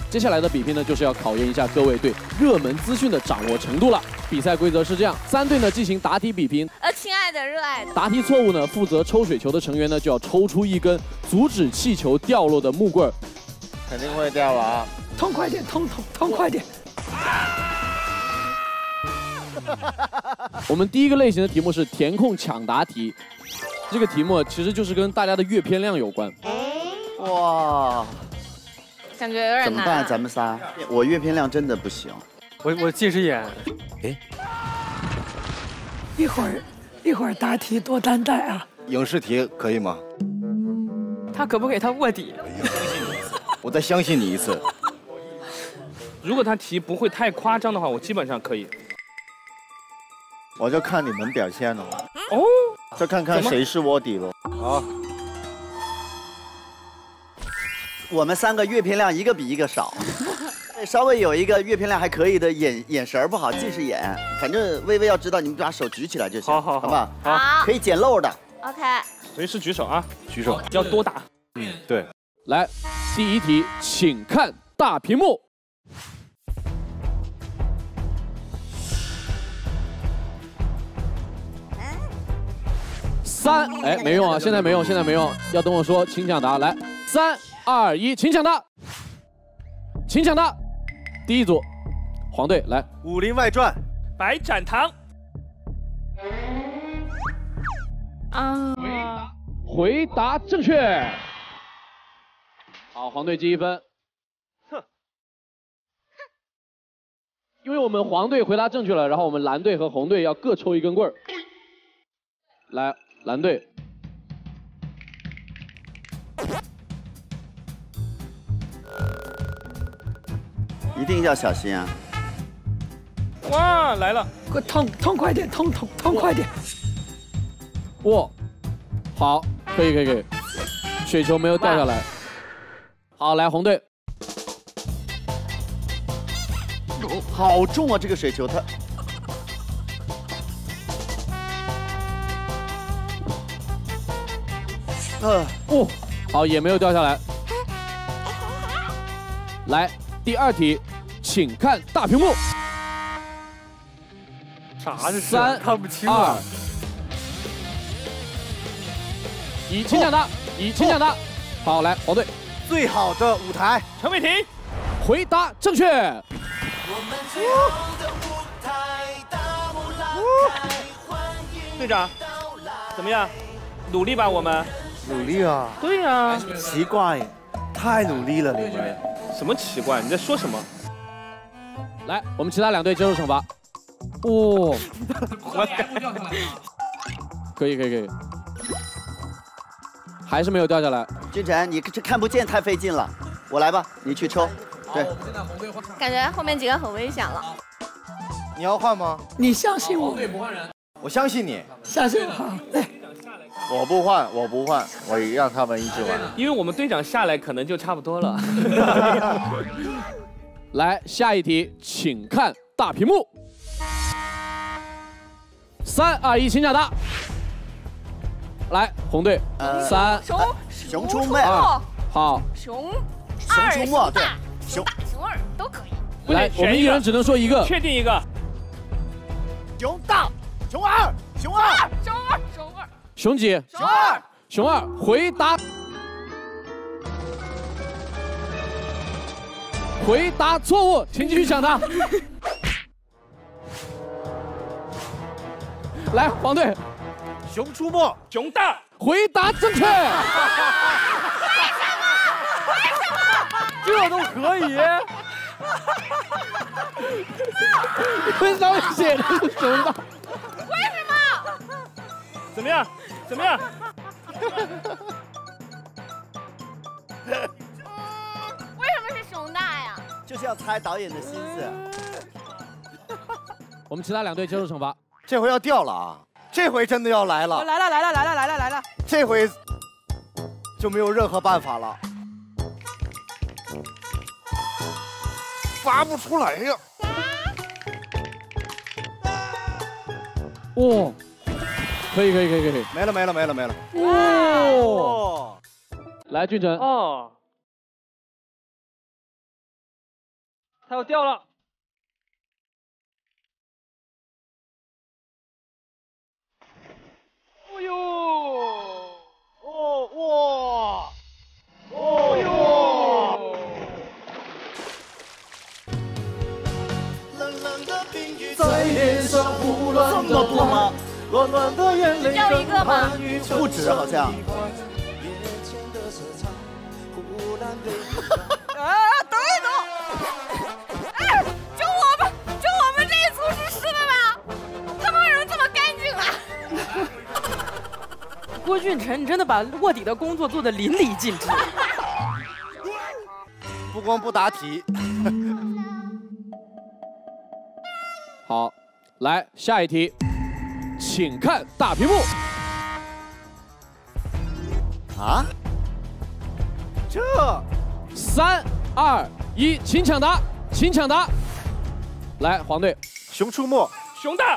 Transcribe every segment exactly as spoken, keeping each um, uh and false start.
接下来的比拼呢，就是要考验一下各位对热门资讯的掌握程度了。比赛规则是这样，三队呢进行答题比拼。 呃，亲爱的，热爱的。 答题错误呢，负责抽水球的成员呢就要抽出一根阻止气球掉落的木棍儿。 肯定会掉了啊！ 痛快点，痛痛痛快点！ 我们第一个类型的题目是填空抢答题，这个题目其实就是跟大家的阅片量有关。 哇， 感觉有点难、啊。 怎么办？咱们仨，我阅片量真的不行。 我我近视眼。哎， 一会儿一会儿答题多担待啊。 影视题可以吗？ 他可不给他卧底？ 我再相信你一次。 如果他题不会太夸张的话，我基本上可以。 我就看你们表现了。 哦， 就看看谁是卧底了。 好， 我们三个阅片量一个比一个少。稍微有一个阅片量还可以的眼眼神不好，近视眼。反正微微要知道，你们把手举起来就行。 好好好， 好不好？ 好， 可以捡漏的。 OK。 随时举手啊， 举手， 要多打。 嗯，对。 来，第一题，请看大屏幕。三，哎，没用啊，现在没用，现在没用，要等我说，请抢答。来，三二一，请抢答，请抢答。第一组，黄队来，《 武林外传》， 白展堂。 啊， 回答正确。好，黄队积一分。哼，因为我们黄队回答正确了，然后我们蓝队和红队要各抽一根棍儿。来，蓝队。 一定要小心啊！ 哇，来了！ 快痛痛快点，痛痛痛快点！ 哇，好，可以可以可以，雪球没有掉下来。好，来红队。 好重啊，这个水球它。 呃，哦，好，也没有掉下来。来，第二题，请看大屏幕。 啥是三看不清二啊！ 一，请抢答，一，请抢答。好，来黄队。 最好的舞台， 陈伟霆， 回答正确。 队长，怎么样？努力吧，我们。 努力啊！ 对呀。 奇怪，太努力了，你们。 什么奇怪？你在说什么？ 来，我们其他两队接受惩罚。哦， 活该。 可以可以可以。还是没有掉下来。 君晨，你这看不见太费劲了，我来吧，你去抽。对。 感觉后面几个很危险了。 你要换吗？ 你相信我。 对，不换人。 我相信你。 相信我。好，来。 我不换，我不换，我让他们一直玩。 因为我们队长下来可能就差不多了。 来，下一题，请看大屏幕。三二一，请抢答。来，红队， 呃、 三熊熊出没， 好， 熊熊出没，对， 熊大熊二都可以。 来，我们一人只能说一个， 确定一个。 熊大，熊二，熊二， 熊二，熊二， 熊几？ 熊二， 熊二，回答，回答错误，请继续抢答。来，黄队。 熊出没， 熊大， 回答正确。 为什么？为什么？ 这都可以？ 为上面写的是熊大。 为什么？ 怎么样？怎么样？ 为什么是熊大呀？ 就是要猜导演的心思。 我们其他两队接受惩罚。 这回要掉了啊！这回真的要来了！ 来了来了来了来了来了！ 这回就没有任何办法了，发不出来呀！ 哇，可以可以可以可以， 没了没了没了没了！ 哇，来俊成。 哦。 他要掉了。哦呦！哦哇！哦呦！ 在脸上胡乱这么多吗？ 乱乱的眼泪掉一个吗？ 不止好像。 啊，等一等！哎，就我们，就我们这一组是湿的吗？怎么有人这么干净啊？ 郭俊辰，你真的把卧底的工作做得淋漓尽致。 不光不答题。 好，来下一题，请看大屏幕。 啊？ 这三二一，请抢答，请抢答。来，黄队， 熊出没， 熊大，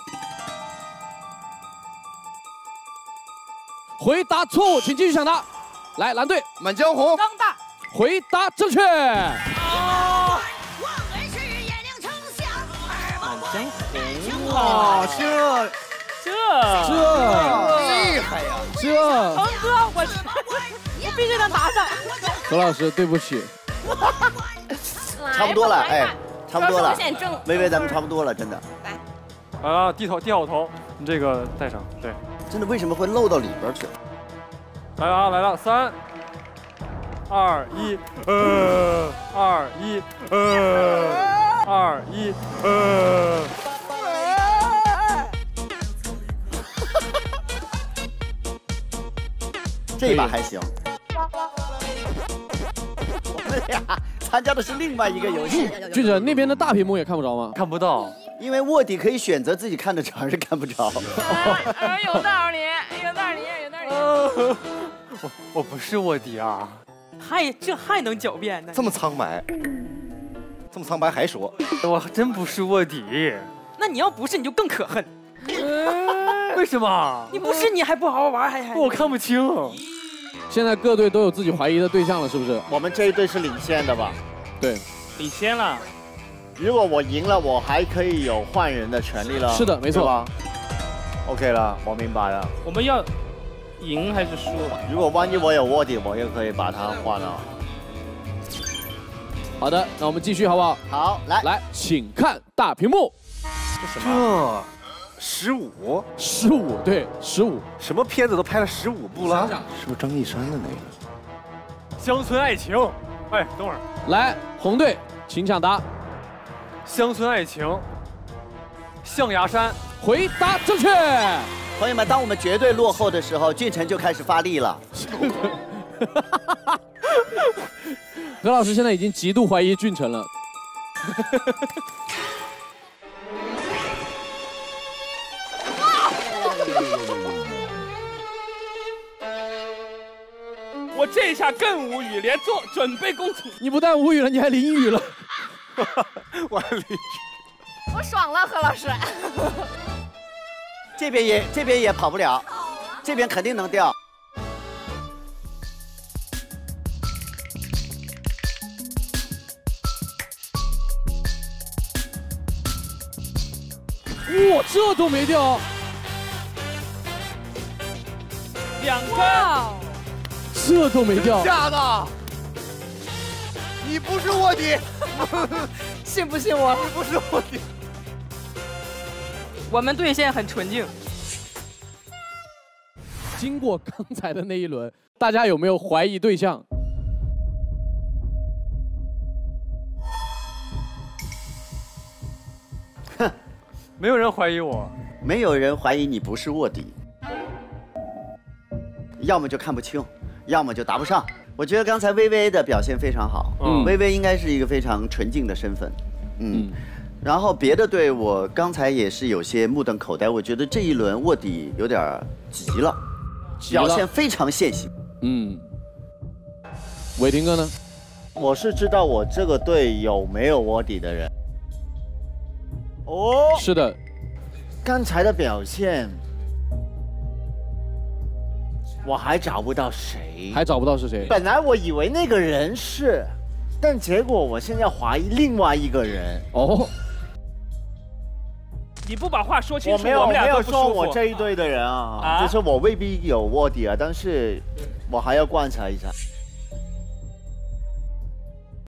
回答错误，请继续抢答。来，蓝队， 满江红， 张大， 回答正确。 哦， 哇，这这这厉害呀！ 这， 鹏哥，我我必须能答上。 何老师，对不起。 差不多了，哎，差不多了。 显正， 微微，咱们差不多了，真的。 来啊，低头低好头，你这个带上，对。 真的为什么会漏到里边去？ 来了啊，来了，三、二、一，呃，二一，呃，二一，呃。 这把还行。我们俩参加的是另外一个游戏。 俊哲，那边的大屏幕也看不着吗？ 看不到。 因为卧底可以选择自己看得着还是看不着。 啊，有道理，有道理，有道理。 我我不是卧底啊。 还这还能狡辩呢？ 这么苍白，这么苍白还说， 我真不是卧底。 那你要不是，你就更可恨。 为什么？ 你不是你还不好好玩，还还我看不清。 现在各队都有自己怀疑的对象了，是不是？ 我们这一队是领先的吧？ 对， 领先了。 如果我赢了，我还可以有换人的权利了。 是的，没错。 吧 OK 了，我明白了。 我们要赢还是输？ 如果万一我有卧底，我也可以把他换了。 好的，那我们继续好不好？ 好，来来，请看大屏幕。 这什么？十五？ 十五，对，十五。 什么片子都拍了十五部了？ 想想是不是张一山的那个？ 乡村爱情。哎，等会儿。 来，红队，请抢答。 乡村爱情。象牙山。 回答正确。 朋友们，当我们绝对落后的时候，俊辰就开始发力了。 何老师现在已经极度怀疑俊辰了。 我这一下更无语，连做准备工作。 你不但无语了，你还淋雨了。 我还淋雨。 我爽了，何老师。 这边也这边也跑不了，这边肯定能掉。 哇，这都没掉。 两根。 这都没掉。 假的！你不是卧底， 信不信我？ 你不是卧底。 我们队现在很纯净。 经过刚才的那一轮，大家有没有怀疑对象？ 哼， 没有人怀疑我， 没有人怀疑你不是卧底，要么就看不清，要么就答不上。我觉得刚才薇薇的表现非常好，嗯，薇薇应该是一个非常纯净的身份，嗯。嗯，然后别的队我刚才也是有些目瞪口呆，我觉得这一轮卧底有点急了，表现非常线性。 嗯，伟霆哥呢？ 我是知道我这个队有没有卧底的人。哦， 是的， 刚才的表现，我还找不到谁， 还找不到是谁。 本来我以为那个人是但结果我现在怀疑另外一个人。 哦。 你不把话说清楚， 我没有我们俩没有说都不舒服我这一队的人啊， 啊就是我未必有卧底啊，但是我还要观察一下。